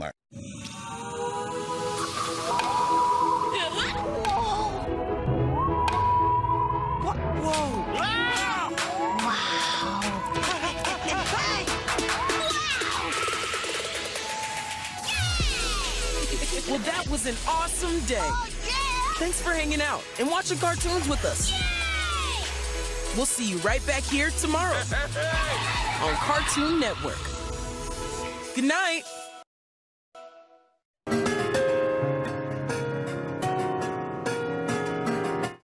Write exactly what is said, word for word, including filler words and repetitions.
Walmart. Whoa! Wow! Well, that was an awesome day. Oh, yeah! Thanks for hanging out and watching cartoons with us. Yay! We'll see you right back here tomorrow on Cartoon Network. Good night.